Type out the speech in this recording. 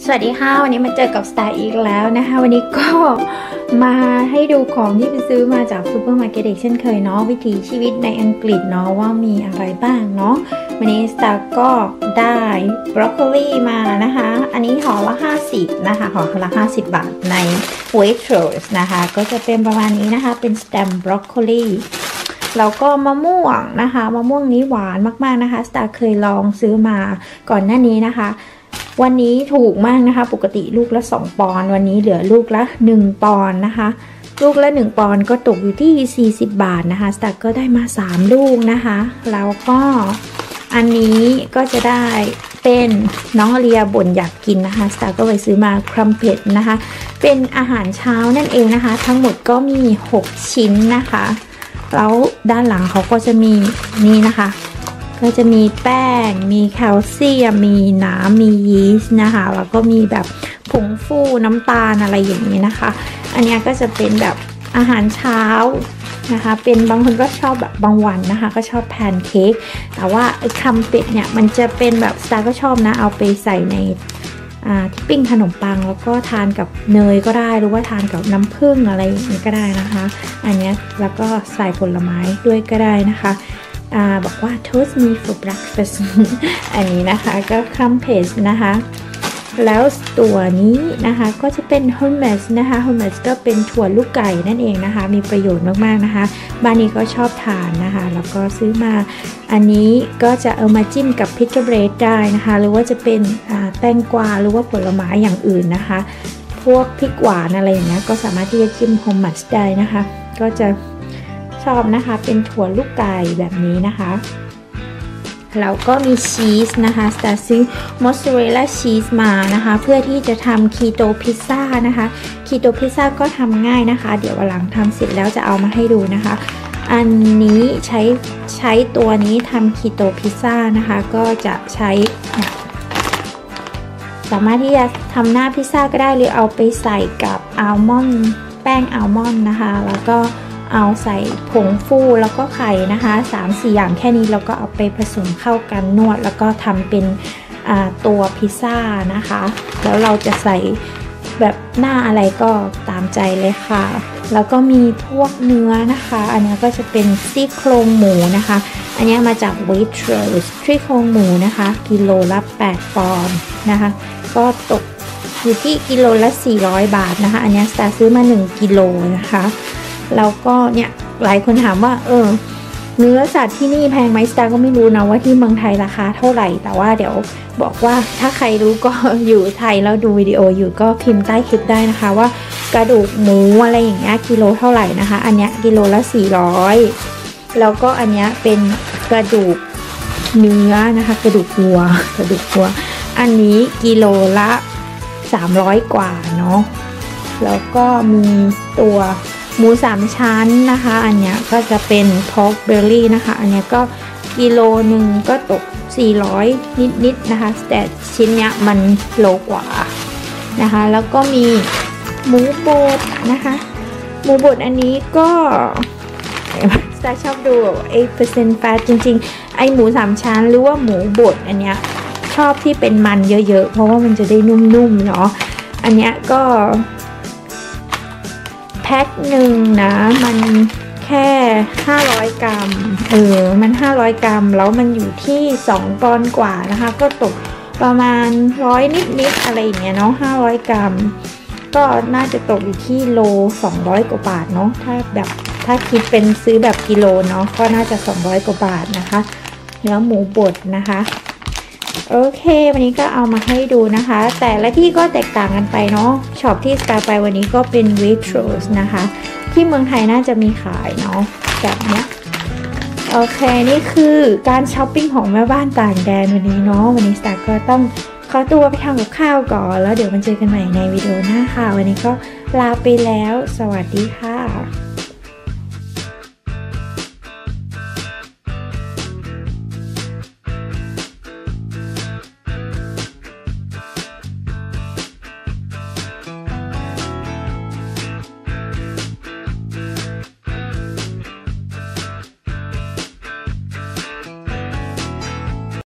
สวัสดีค่ะวันนี้มาเจอกับสไตล์อีกแล้วนะคะวันนี้ก็มาให้ดูของที่ไปซื้อมาจากซูเปอร์มาร์เก็ตเช่นเคยเนาะวิถีชีวิตในอังกฤษเนาะว่ามีอะไรบ้างเนาะวันนี้สไตล์ก็ได้บรอกโคลีมานะคะอันนี้ห่อละ50นะคะห่อละ50 บาทใน Waitrose นะคะก็จะเป็นประมาณนี้นะคะเป็นสแตมบรอกโคลีแล้วก็มะม่วงนะคะมะม่วงนี้หวานมากๆนะคะสตาร์เคยลองซื้อมาก่อนหน้านี้นะคะวันนี้ถูกมากนะคะปกติลูกละ2 ปอนด์วันนี้เหลือลูกละ1 ปอนด์นะคะลูกละ1 ปอนด์ก็ตกอยู่ที่40 บาทนะคะสตาร์ก็ได้มา3 ลูกนะคะแล้วก็อันนี้ก็จะได้เป็นน้องเลียบ่นอยากกินนะคะสตาร์ก็ไปซื้อมาครัมเป็ตนะคะเป็นอาหารเช้านั่นเองนะคะทั้งหมดก็มี6 ชิ้นนะคะแล้วด้านหลังเขาก็จะมีนี่นะคะก็จะมีแป้งมีแคลเซียมมีน้ำมียีสต์นะคะแล้วก็มีแบบผงฟูน้ำตาลอะไรอย่างนี้นะคะอันนี้ก็จะเป็นแบบอาหารเช้านะคะเป็นบางคนก็ชอบแบบบางวันนะคะก็ชอบแพนเค้กแต่ว่าไอ้ครัมเป็ตเนี่ยมันจะเป็นแบบสไตล์ก็ชอบนะเอาไปใส่ในที่ปิ้งขนมปังแล้วก็ทานกับเนยก็ได้หรือว่าทานกับน้ำผึ้งอะไรอย่างนี้ก็ได้นะคะอันนี้แล้วก็ใส่ผลไม้ด้วยก็ได้นะคะบอกว่า toast me for breakfast อันนี้นะคะก็ครัมเป็ตนะคะแล้วตัวนี้นะคะก็จะเป็น hummus นะคะ hummus ก็เป็นถั่วลูกไก่นั่นเองนะคะมีประโยชน์มากๆนะคะบ้านนี้ก็ชอบทานนะคะแล้วก็ซื้อมาอันนี้ก็จะเอามาจิ้มกับพิ t เบรดได้นะคะหรือว่าจะเป็นแตงกวาหรือว่าผลไม้อย่างอื่นนะคะพวกพริกหวานอะไรอย่างเงี้ยก็สามารถที่จะจิ้ม hummus ได้นะคะก็จะชอบนะคะเป็นถั่วลูกไก่แบบนี้นะคะแล้วก็มีชีสนะคะสตาร์ซื้อมอสซาเรลล่าชีสมานะคะเพื่อที่จะทำคีโตพิซซ่านะคะคีโตพิซซ่าก็ทำง่ายนะคะเดี๋ยววันหลังทำเสร็จแล้วจะเอามาให้ดูนะคะอันนี้ใช้ตัวนี้ทำคีโตพิซซ่านะคะก็จะใช้สามารถที่จะทำหน้าพิซซ่าก็ได้หรือเอาไปใส่กับอัลมอนด์แป้งอัลมอนด์นะคะแล้วก็เอาใส่ผงฟูแล้วก็ไข่นะคะ3-4 อย่างแค่นี้แล้วก็เอาไปผสมเข้ากันนวดแล้วก็ทำเป็นตัวพิซซ่านะคะแล้วเราจะใส่แบบหน้าอะไรก็ตามใจเลยค่ะแล้วก็มีพวกเนื้อนะคะอันนี้ก็จะเป็นซี่โครงหมูนะคะอันนี้มาจาก Waitrose ซี่โครงหมูนะคะกิโลละ8 ปอนด์นะคะก็ตกอยู่ที่กิโลละ400 บาทนะคะอันนี้สตาร์ซื้อมา1 กิโลนะคะแล้วก็เนี่ยหลายคนถามว่าเนื้อสัตว์ที่นี่แพงไหมสตาร์ก็ไม่รู้นะว่าที่เมืองไทยราคาเท่าไหร่แต่ว่าเดี๋ยวบอกว่าถ้าใครรู้ก็อยู่ไทยแล้วดูวิดีโออยู่ก็พิมพ์ใต้คลิปได้นะคะว่ากระดูกหมูอะไรอย่างเงี้ยกิโลเท่าไหร่นะคะอันเนี้ยกิโลละ400แล้วก็อันเนี้ยเป็นกระดูกเนื้อนะคะกระดูกวัวอันนี้กิโลละ300 กว่าเนาะแล้วก็มีตัวหมู3 ชั้นนะคะอันเนี้ยก็จะเป็น pork belly นะคะอันเนี้ยก็กิโลหนึ่งก็ตก400นิดนะคะแต่ชิ้นเนี้ยมันโลกว่านะคะแล้วก็มีหมูบดนะคะหมูบดอันนี้ก็สตาร์ชอบดู 8% fat จริงๆไอหมู3 ชั้นหรือว่าหมูบดอันเนี้ยชอบที่เป็นมันเยอะๆเพราะว่ามันจะได้นุ่มๆเนาะอันเนี้ยก็แพ็คหนึ่งนะมันแค่500 กรัมมัน500 กรัมแล้วมันอยู่ที่2 ปอนด์กว่านะคะก็ตกประมาณ100นิดอะไรอย่างเงี้ยเนาะ500 กรัมก็น่าจะตกอยู่ที่โล200 กว่าบาทเนาะถ้าคิดเป็นซื้อแบบกิโลเนาะก็น่าจะ200 กว่าบาทนะคะแล้วหมูบดนะคะโอเควันนี้ก็เอามาให้ดูนะคะแต่ละที่ก็แตกต่างกันไปเนาะช็อปที่สตาร์ไปวันนี้ก็เป็น Waitrose นะคะที่เมืองไทยน่าจะมีขายเนาะแบบเนี้ยโอเคนี่คือการช้อปปิ้งของแม่บ้านต่างแดนวันนี้เนาะวันนี้สตาร์ก็ต้องขอตัวไปทำกับข้าวก่อนแล้วเดี๋ยวมาเจอกันใหม่ในวิดีโอหน้าค่ะวันนี้ก็ลาไปแล้วสวัสดีค่ะ